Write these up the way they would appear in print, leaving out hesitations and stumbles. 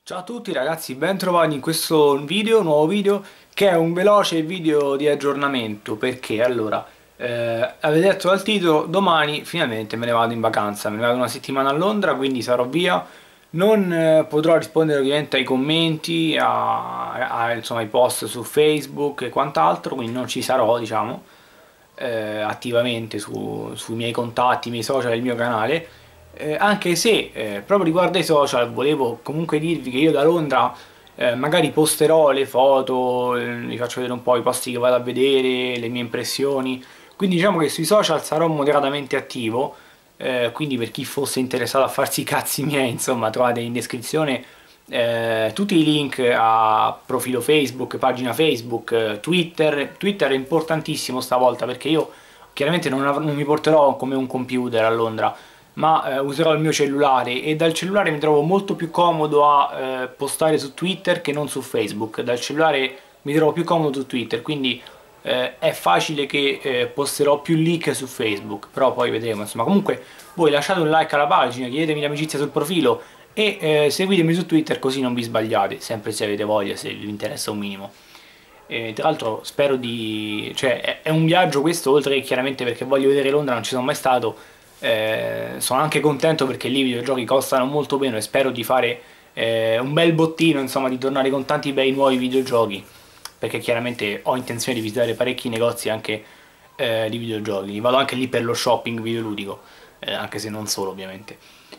Ciao a tutti ragazzi, ben trovati in questo nuovo video che è un veloce video di aggiornamento perché allora, avete detto dal titolo, domani finalmente me ne vado in vacanza, me ne vado una settimana a Londra, quindi sarò via, non potrò rispondere ovviamente ai commenti, insomma, ai post su Facebook e quant'altro, quindi non ci sarò, diciamo, attivamente sui miei contatti, i miei social, il mio canale. Anche se proprio riguardo ai social volevo comunque dirvi che io da Londra magari posterò le foto, vi faccio vedere un po' i posti che vado a vedere, le mie impressioni, quindi diciamo che sui social sarò moderatamente attivo, quindi per chi fosse interessato a farsi i cazzi miei, insomma, trovate in descrizione tutti i link a profilo Facebook, pagina Facebook, Twitter. Twitter è importantissimo stavolta perché io chiaramente non mi porterò come un computer a Londra, ma userò il mio cellulare e dal cellulare mi trovo molto più comodo a postare su Twitter che non su Facebook. Dal cellulare mi trovo più comodo su Twitter, quindi è facile che posterò più lì che su Facebook, però poi vedremo. Insomma, comunque voi lasciate un like alla pagina, chiedetemi l'amicizia sul profilo e seguitemi su Twitter così non vi sbagliate, sempre se avete voglia, se vi interessa un minimo. Tra l'altro spero di... cioè è un viaggio questo, oltre che chiaramente perché voglio vedere Londra, non ci sono mai stato, sono anche contento perché lì i videogiochi costano molto meno e spero di fare un bel bottino, insomma, di tornare con tanti bei nuovi videogiochi, perché chiaramente ho intenzione di visitare parecchi negozi anche di videogiochi, vado anche lì per lo shopping videoludico, anche se non solo ovviamente.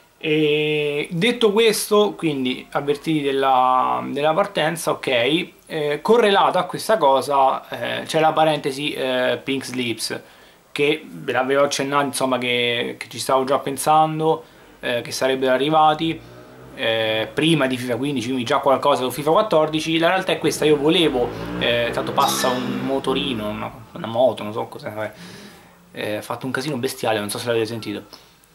E detto questo, quindi avvertiti della partenza, ok, correlato a questa cosa c'è la parentesi Pink Slips, che ve l'avevo accennato, insomma, che ci stavo già pensando, che sarebbero arrivati prima di FIFA 15, quindi già qualcosa su FIFA 14. La realtà è questa, io volevo, tanto passa un motorino, una moto, non so cosa, vabbè, ha fatto un casino bestiale, non so se l'avete sentito.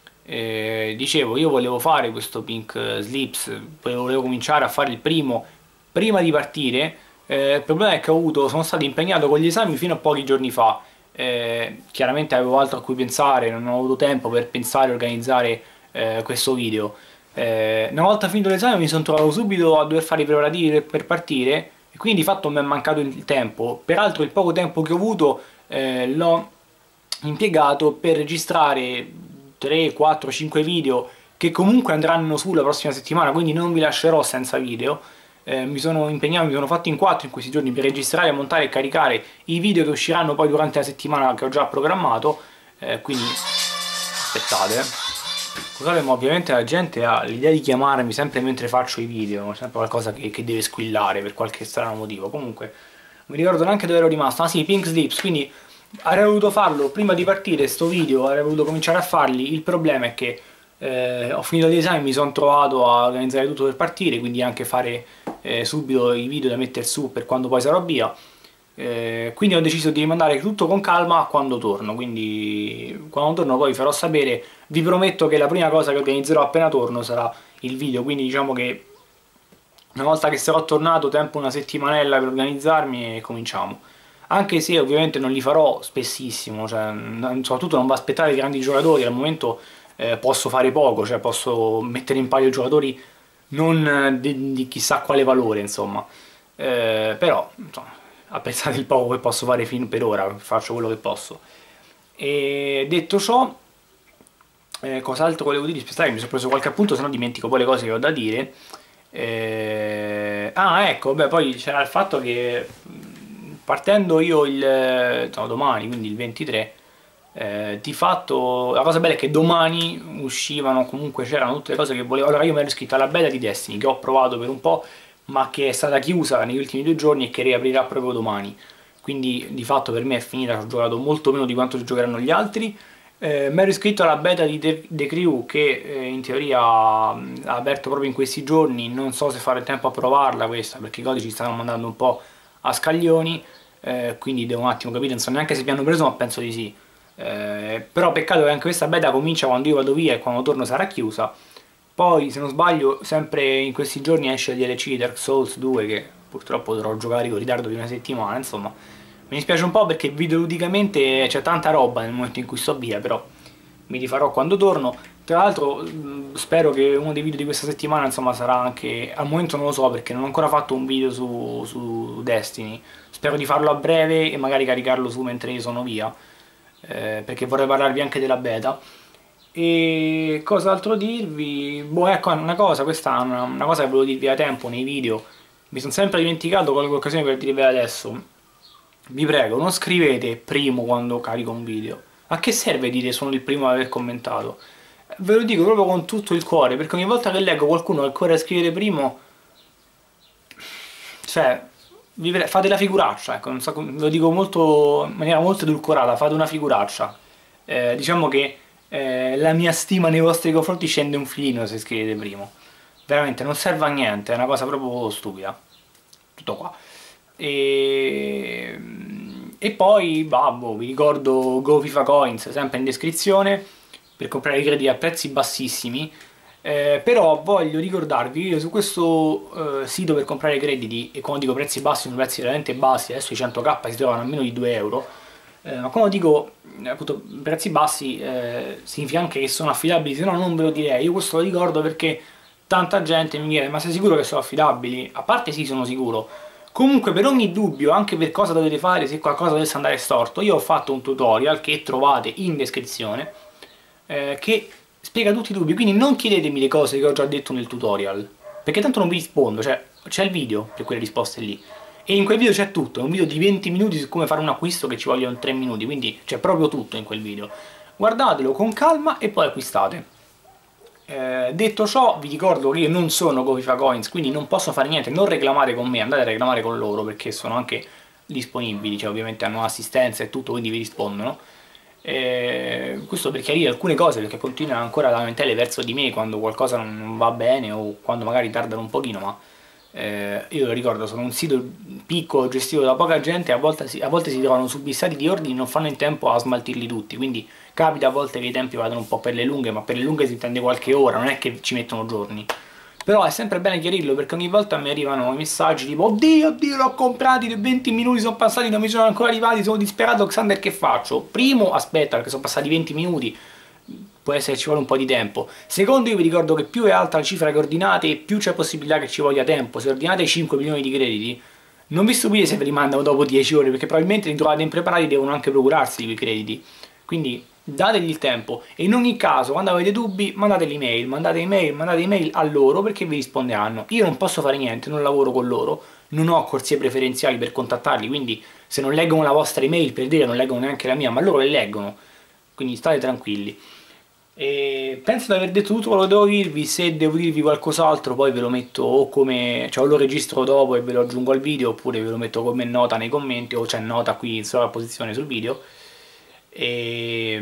Dicevo, io volevo fare questo Pink Slips, volevo cominciare a fare il primo prima di partire. Il problema è che sono stato impegnato con gli esami fino a pochi giorni fa. Chiaramente avevo altro a cui pensare, non ho avuto tempo per pensare e organizzare questo video. Una volta finito l'esame mi sono trovato subito a dover fare i preparativi per partire e quindi di fatto mi è mancato il tempo. Peraltro il poco tempo che ho avuto l'ho impiegato per registrare 3, 4, 5 video che comunque andranno su la prossima settimana, quindi non vi lascerò senza video. Mi sono impegnato, mi sono fatto in 4 in questi giorni per registrare, montare e caricare i video che usciranno poi durante la settimana che ho già programmato, quindi aspettate. Scusate, ma ovviamente la gente ha l'idea di chiamarmi sempre mentre faccio i video, sempre qualcosa che deve squillare per qualche strano motivo. Comunque, non mi ricordo neanche dove ero rimasto. Ah sì, Pink Slips, quindi avrei voluto farlo prima di partire sto video, avrei voluto cominciare a farli. Il problema è che ho finito gli esami, mi sono trovato a organizzare tutto per partire, quindi anche fare subito i video da mettere su per quando poi sarò via. Quindi ho deciso di rimandare tutto con calma a quando torno, quindi quando torno poi vi farò sapere. Vi prometto che la prima cosa che organizzerò appena torno sarà il video, quindi diciamo che una volta che sarò tornato tempo una settimanella per organizzarmi e cominciamo. Anche se ovviamente non li farò spessissimo, cioè, soprattutto non va aspettare grandi giocatori, al momento posso fare poco, cioè posso mettere in palio giocatori non di chissà quale valore, insomma. Però insomma, apprezzate il poco che posso fare fin per ora, faccio quello che posso. E detto ciò, cos'altro volevo dire? Aspettate, mi sono preso qualche appunto, se no dimentico poi le cose che ho da dire. Ecco, beh, poi c'era il fatto che partendo io no, domani, quindi il 23, di fatto la cosa bella è che domani uscivano, comunque c'erano tutte le cose che volevo. Allora io mi ero iscritto alla beta di Destiny che ho provato per un po', ma che è stata chiusa negli ultimi 2 giorni e che riaprirà proprio domani. Quindi di fatto per me è finita, ho giocato molto meno di quanto ci giocheranno gli altri. Mi ero iscritto alla beta di The Crew che in teoria ha aperto proprio in questi giorni, non so se fare tempo a provarla questa perché i codici stanno mandando un po' a scaglioni, quindi devo un attimo capire, non so neanche se mi hanno preso ma penso di sì. Però peccato che anche questa beta comincia quando io vado via e quando torno sarà chiusa. Poi se non sbaglio sempre in questi giorni esce il DLC di Dark Souls 2 che purtroppo dovrò giocare con ritardo di una settimana, insomma. Mi dispiace un po' perché videoludicamente c'è tanta roba nel momento in cui sto via, però mi rifarò quando torno. Tra l'altro spero che uno dei video di questa settimana insomma sarà anche, al momento non lo so perché non ho ancora fatto un video su Destiny, spero di farlo a breve e magari caricarlo su mentre io sono via, perché vorrei parlarvi anche della beta. E cos'altro dirvi? Boh, ecco, una cosa, questa è una cosa che volevo dirvi da tempo nei video, mi sono sempre dimenticato, colgo l'occasione per dirvi adesso. Vi prego, non scrivete primo quando carico un video. A che serve dire sono il primo ad aver commentato? Ve lo dico proprio con tutto il cuore, perché ogni volta che leggo qualcuno che corre a scrivere primo, cioè, fate la figuraccia, ecco, non so, ve lo dico molto, in maniera molto edulcorata, fate una figuraccia. Diciamo che la mia stima nei vostri confronti scende un filino se scrivete primo. Veramente, non serve a niente, è una cosa proprio stupida. Tutto qua. E, e poi, babbo, vi ricordo Go FIFA Coins, sempre in descrizione, per comprare i crediti a prezzi bassissimi. Però voglio ricordarvi che su questo sito per comprare crediti, e quando dico prezzi bassi sono prezzi veramente bassi, adesso i 100k si trovano a meno di 2 euro, ma quando dico appunto prezzi bassi significa anche che sono affidabili, se no non ve lo direi. Io questo lo ricordo perché tanta gente mi chiede ma sei sicuro che sono affidabili? A parte sì, sono sicuro. Comunque per ogni dubbio, anche per cosa dovete fare se qualcosa dovesse andare storto, io ho fatto un tutorial che trovate in descrizione che spiega tutti i dubbi, quindi non chiedetemi le cose che ho già detto nel tutorial, perché tanto non vi rispondo, cioè c'è il video per quelle risposte lì. E in quel video c'è tutto, è un video di 20 minuti su come fare un acquisto che ci vogliono 3 minuti, quindi c'è proprio tutto in quel video. Guardatelo con calma e poi acquistate. Detto ciò, vi ricordo che io non sono GoFifa Coins, quindi non posso fare niente, non reclamate con me, andate a reclamare con loro perché sono anche disponibili, cioè ovviamente hanno assistenza e tutto, quindi vi rispondono. Questo per chiarire alcune cose perché continuano ancora a lamentele verso di me quando qualcosa non va bene o quando magari tardano un pochino, ma io lo ricordo, sono un sito piccolo gestito da poca gente e a volte si trovano subissati di ordini e non fanno in tempo a smaltirli tutti, quindi capita a volte che i tempi vadano un po' per le lunghe, ma per le lunghe si intende qualche ora, non è che ci mettono giorni. Però è sempre bene chiarirlo perché ogni volta mi arrivano i messaggi tipo oddio, oddio, l'ho comprati, 20 minuti sono passati, non mi sono ancora arrivati, sono disperato, Xander, che faccio? Primo, aspetta perché sono passati 20 minuti, può essere che ci vuole un po' di tempo. Secondo, io vi ricordo che più è alta la cifra che ordinate, più c'è possibilità che ci voglia tempo. Se ordinate 5 milioni di crediti, non vi stupite se ve li mandano dopo 10 ore, perché probabilmente li trovate impreparati e devono anche procurarsi quei crediti. Quindi dategli il tempo e in ogni caso quando avete dubbi mandate l'email, mandate email a loro perché vi risponderanno. Io non posso fare niente, non lavoro con loro, non ho corsie preferenziali per contattarli, quindi se non leggono la vostra email, per dire, non leggono neanche la mia, ma loro le leggono, quindi state tranquilli. E penso di aver detto tutto quello che devo dirvi. Se devo dirvi qualcos'altro poi ve lo metto o come, cioè o lo registro dopo e ve lo aggiungo al video, oppure ve lo metto come nota nei commenti, o c'è nota qui in sovrapposizione sul video. E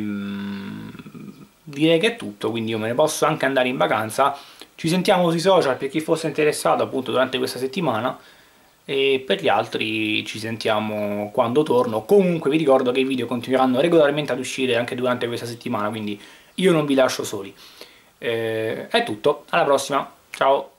direi che è tutto, quindi io me ne posso anche andare in vacanza. Ci sentiamo sui social per chi fosse interessato appunto durante questa settimana, e per gli altri ci sentiamo quando torno. Comunque vi ricordo che i video continueranno regolarmente ad uscire anche durante questa settimana, quindi io non vi lascio soli. È tutto, alla prossima, ciao!